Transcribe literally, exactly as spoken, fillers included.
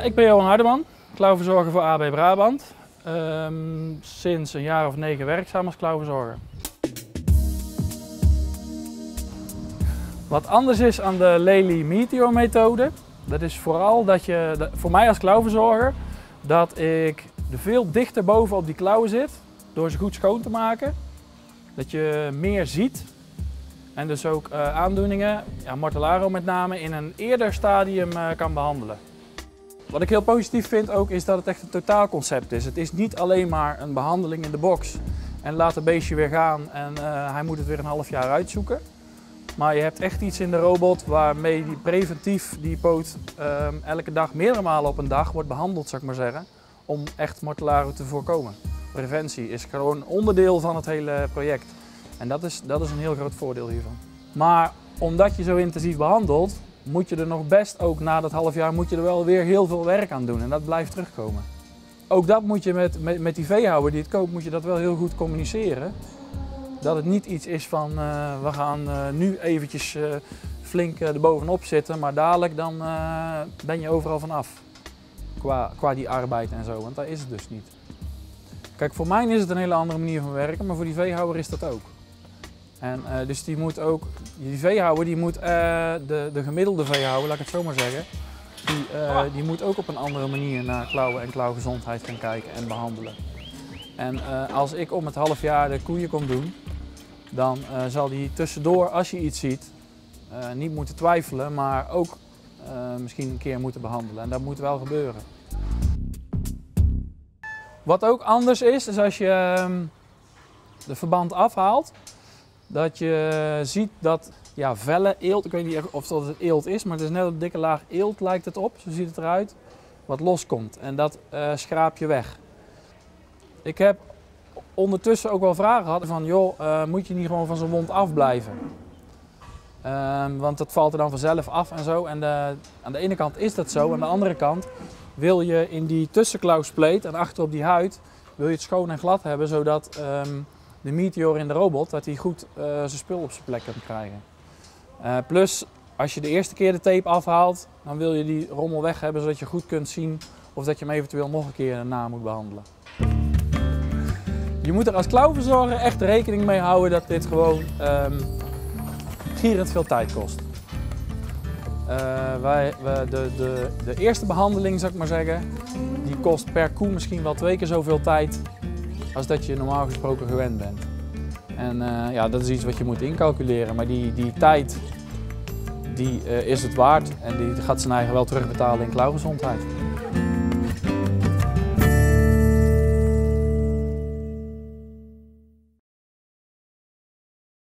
ik ben Johan Hardeman, klauwverzorger voor A B Brabant. Um, sinds een jaar of negen werkzaam als klauwverzorger. Wat anders is aan de Lely Meteor methode, dat is vooral dat je, voor mij als klauwverzorger, dat ik er veel dichter boven op die klauwen zit door ze goed schoon te maken. Dat je meer ziet en dus ook uh, aandoeningen, ja, Mortellaro met name, in een eerder stadium uh, kan behandelen. Wat ik heel positief vind ook is dat het echt een totaalconcept is. Het is niet alleen maar een behandeling in de box en laat het beestje weer gaan en uh, hij moet het weer een half jaar uitzoeken. Maar je hebt echt iets in de robot waarmee die preventief die poot uh, elke dag, meerdere malen op een dag wordt behandeld, zou ik maar zeggen, om echt Mortellaro te voorkomen. Preventie is gewoon een onderdeel van het hele project. En dat is, dat is een heel groot voordeel hiervan. Maar omdat je zo intensief behandelt, moet je er nog best ook na dat half jaar moet je er wel weer heel veel werk aan doen en dat blijft terugkomen. Ook dat moet je met, met, met die veehouder die het koopt, moet je dat wel heel goed communiceren. Dat het niet iets is van uh, we gaan uh, nu eventjes uh, flink uh, erbovenop zitten, maar dadelijk dan uh, ben je overal vanaf. Qua, qua die arbeid en zo, want dat is het dus niet. Kijk, voor mij is het een hele andere manier van werken, maar voor die veehouder is dat ook. En uh, dus die moet ook, die veehouder die moet, uh, de, de gemiddelde veehouder, laat ik het zo maar zeggen, die, uh, die moet ook op een andere manier naar klauwen en klauwgezondheid gaan kijken en behandelen. En uh, als ik om het half jaar de koeien kom doen, dan uh, zal die tussendoor, als je iets ziet, uh, niet moeten twijfelen, maar ook uh, misschien een keer moeten behandelen. En dat moet wel gebeuren. Wat ook anders is, is als je uh, de verband afhaalt, dat je ziet dat ja, vellen, eelt, ik weet niet of dat het eelt is, maar het is net een dikke laag eelt lijkt het op, zo ziet het eruit, wat loskomt en dat uh, schraap je weg. Ik heb ondertussen ook wel vragen gehad van, joh, uh, moet je niet gewoon van zo'n wond afblijven? Uh, want dat valt er dan vanzelf af en zo. En de, aan de ene kant is dat zo, aan de andere kant wil je in die tussenklauwspleet en achter op die huid, wil je het schoon en glad hebben, zodat um, de Meteor in de robot, dat hij goed uh, zijn spul op zijn plek kan krijgen. Uh, plus, als je de eerste keer de tape afhaalt, dan wil je die rommel weg hebben, zodat je goed kunt zien of dat je hem eventueel nog een keer daarna moet behandelen. Je moet er als klauwverzorger echt rekening mee houden dat dit gewoon um, gierend veel tijd kost. Uh, wij, wij, de, de, de eerste behandeling, zou ik maar zeggen, die kost per koe misschien wel twee keer zoveel tijd als dat je normaal gesproken gewend bent. En uh, ja, dat is iets wat je moet incalculeren, maar die, die tijd die, uh, is het waard en die gaat zijn eigen wel terugbetalen in klauwgezondheid.